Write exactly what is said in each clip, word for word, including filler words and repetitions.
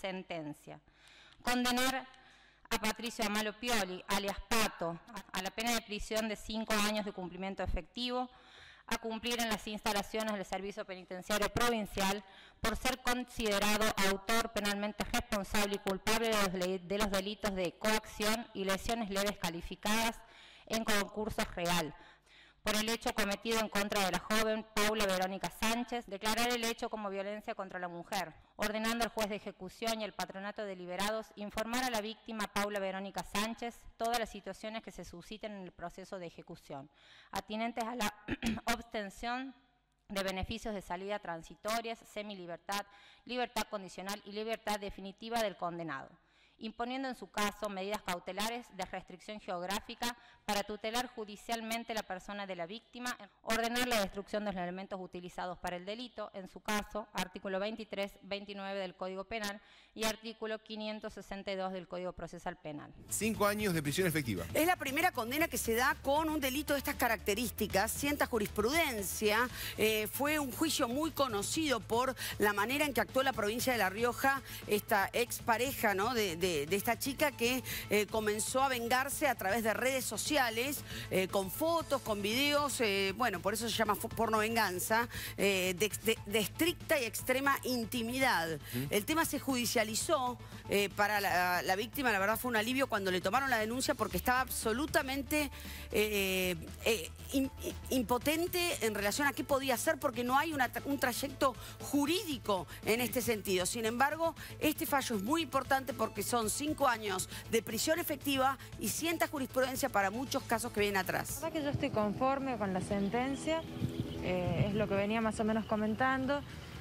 sentencia. Condenar a Patricio Amalo Pioli, alias Pato, a la pena de prisión de cinco años de cumplimiento efectivo, a cumplir en las instalaciones del Servicio Penitenciario Provincial por ser considerado autor penalmente responsable y culpable de los, de los delitos de coacción y lesiones leves calificadas en concurso real, por el hecho cometido en contra de la joven Paula Verónica Sánchez, declarar el hecho como violencia contra la mujer, ordenando al juez de ejecución y el patronato de liberados informar a la víctima Paula Verónica Sánchez todas las situaciones que se susciten en el proceso de ejecución, atinentes a la obtención de beneficios de salida transitorias, semilibertad, libertad condicional y libertad definitiva del condenado, imponiendo en su caso medidas cautelares de restricción geográfica para tutelar judicialmente la persona de la víctima, ordenar la destrucción de los elementos utilizados para el delito, en su caso, artículo veintitrés, veintinueve del Código Penal y artículo quinientos sesenta y dos del Código Procesal Penal. Cinco años de prisión efectiva. Es la primera condena que se da con un delito de estas características, sienta jurisprudencia, eh, fue un juicio muy conocido por la manera en que actuó la provincia de La Rioja, esta expareja, ¿no?, de, de De, de esta chica que eh, comenzó a vengarse a través de redes sociales, eh, con fotos, con videos, eh, bueno, por eso se llama porno venganza, eh, de, de, de estricta y extrema intimidad. ¿Mm? El tema se judicializó eh, para la, la víctima, la verdad fue un alivio cuando le tomaron la denuncia porque estaba absolutamente eh, eh, in, impotente en relación a qué podía hacer porque no hay una, un trayecto jurídico en este sentido. Sin embargo, este fallo es muy importante porque son cinco años de prisión efectiva y sienta jurisprudencia para muchos casos que vienen atrás. La verdad que yo estoy conforme con la sentencia, eh, es lo que venía más o menos comentando.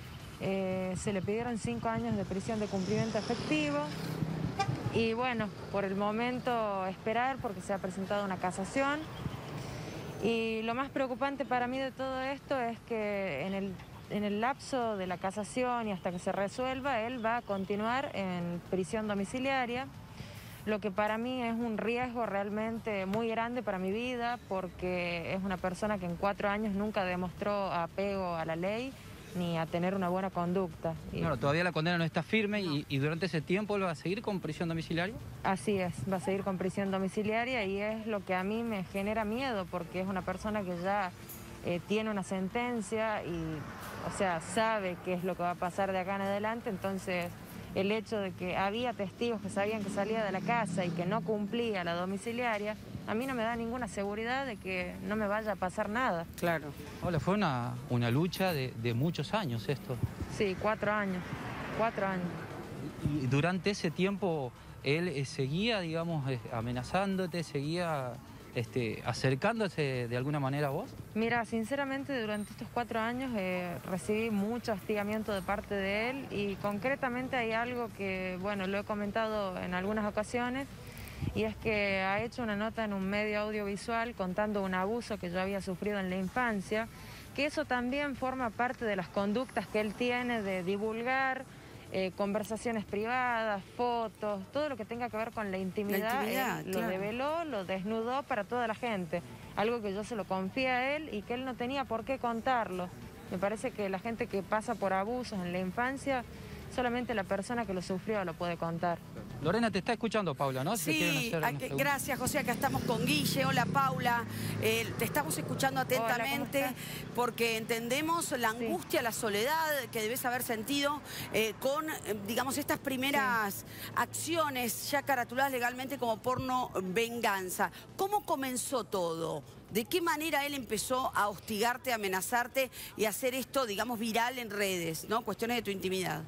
Eh, se le pidieron cinco años de prisión de cumplimiento efectivo y bueno, por el momento esperar porque se ha presentado una casación. Y lo más preocupante para mí de todo esto es que en el En el lapso de la casación y hasta que se resuelva, él va a continuar en prisión domiciliaria, lo que para mí es un riesgo realmente muy grande para mi vida, porque es una persona que en cuatro años nunca demostró apego a la ley ni a tener una buena conducta. Claro, todavía la condena no está firme no. y, y durante ese tiempo él va a seguir con prisión domiciliaria. Así es, va a seguir con prisión domiciliaria y es lo que a mí me genera miedo, porque es una persona que ya eh, tiene una sentencia y... O sea, sabe qué es lo que va a pasar de acá en adelante, entonces el hecho de que había testigos que sabían que salía de la casa y que no cumplía la domiciliaria, a mí no me da ninguna seguridad de que no me vaya a pasar nada. Claro. Hola, fue una, una lucha de, de muchos años esto. Sí, cuatro años, cuatro años. Y durante ese tiempo él eh, seguía, digamos, eh, amenazándote, seguía... Este, acercándose de alguna manera a vos? Mira, sinceramente durante estos cuatro años eh, recibí mucho hostigamiento de parte de él y concretamente hay algo que, bueno, lo he comentado en algunas ocasiones y es que ha hecho una nota en un medio audiovisual contando un abuso que yo había sufrido en la infancia, que eso también forma parte de las conductas que él tiene de divulgar Eh, conversaciones privadas, fotos, todo lo que tenga que ver con la intimidad, la intimidad él claro. lo develó, lo desnudó para toda la gente, algo que yo se lo confié a él y que él no tenía por qué contarlo. Me parece que la gente que pasa por abusos en la infancia, solamente la persona que lo sufrió lo puede contar. Lorena, te está escuchando Paula, ¿no? Si sí, que, gracias José, acá estamos con Guille. Hola Paula, eh, te estamos escuchando atentamente. Hola, porque entendemos la angustia, sí. la soledad que debes haber sentido eh, con, eh, digamos, estas primeras sí. acciones ya caratuladas legalmente como porno venganza. ¿Cómo comenzó todo? ¿De qué manera él empezó a hostigarte, a amenazarte y a hacer esto, digamos, viral en redes, ¿no? Cuestiones de tu intimidad.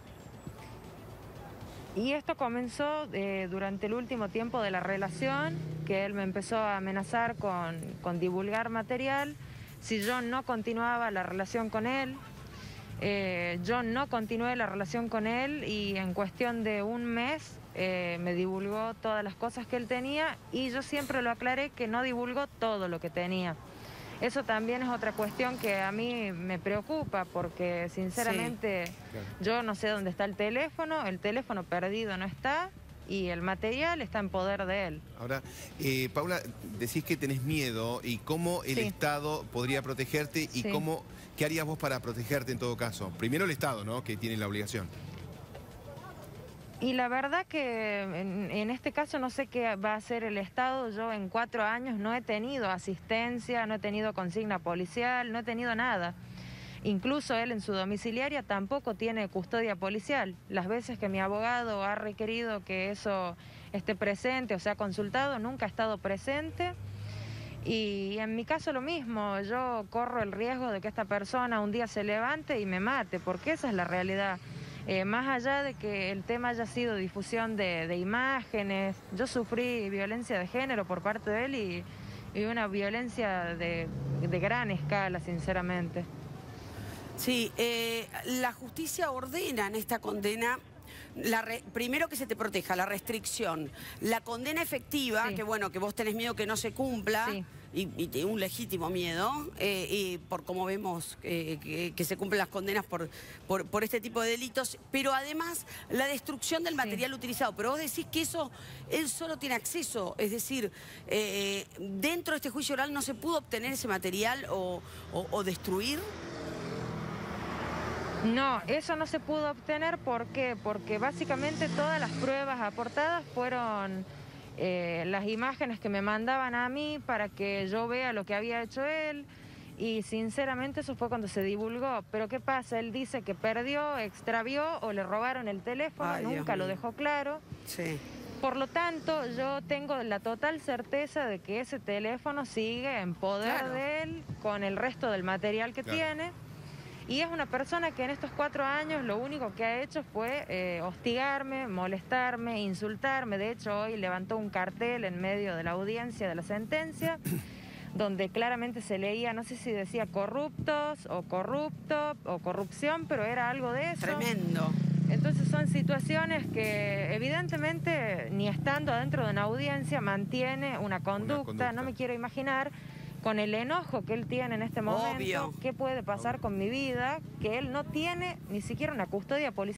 Y esto comenzó eh, durante el último tiempo de la relación, que él me empezó a amenazar con, con divulgar material. Si yo no continuaba la relación con él, eh, yo no continué la relación con él y en cuestión de un mes eh, me divulgó todas las cosas que él tenía y yo siempre lo aclaré que no divulgó todo lo que tenía. Eso también es otra cuestión que a mí me preocupa porque sinceramente sí, claro. yo no sé dónde está el teléfono, el teléfono perdido no está y el material está en poder de él. Ahora, eh, Paula, decís que tenés miedo y cómo el sí. Estado podría protegerte y sí. cómo, ¿qué harías vos para protegerte en todo caso? Primero el Estado, ¿no?, que tiene la obligación. Y la verdad que en, en este caso no sé qué va a hacer el Estado. Yo en cuatro años no he tenido asistencia, no he tenido consigna policial, no he tenido nada. Incluso él en su domiciliaria tampoco tiene custodia policial. Las veces que mi abogado ha requerido que eso esté presente o sea consultado, nunca ha estado presente. Y en mi caso lo mismo, yo corro el riesgo de que esta persona un día se levante y me mate, porque esa es la realidad. Eh, más allá de que el tema haya sido difusión de, de imágenes, yo sufrí violencia de género por parte de él y, y una violencia de, de gran escala, sinceramente. Sí, eh, la justicia ordena en esta condena, la re, primero que se te proteja, la restricción, la condena efectiva, sí. que bueno, que vos tenés miedo que no se cumpla, sí. y, y un legítimo miedo, eh, y por como vemos eh, que, que se cumplen las condenas por, por, por este tipo de delitos, pero además la destrucción del material sí. utilizado. Pero vos decís que eso, él solo tiene acceso, es decir, eh, dentro de este juicio oral no se pudo obtener ese material o, o, o destruir. No, eso no se pudo obtener, ¿por qué? Porque básicamente todas las pruebas aportadas fueron eh, las imágenes que me mandaban a mí para que yo vea lo que había hecho él, y sinceramente eso fue cuando se divulgó. Pero ¿qué pasa? Él dice que perdió, extravió o le robaron el teléfono, Ay, nunca lo dejó claro. Sí. Por lo tanto, yo tengo la total certeza de que ese teléfono sigue en poder claro. de él con el resto del material que claro. tiene. Y es una persona que en estos cuatro años lo único que ha hecho fue eh, hostigarme, molestarme, insultarme. De hecho, hoy levantó un cartel en medio de la audiencia de la sentencia, donde claramente se leía, no sé si decía corruptos o corrupto o corrupción, pero era algo de eso. Tremendo. Entonces son situaciones que evidentemente, ni estando adentro de una audiencia, mantiene una conducta. Una conducta. No me quiero imaginar con el enojo que él tiene en este momento, Obvio. qué puede pasar Obvio. con mi vida, que él no tiene ni siquiera una custodia policial.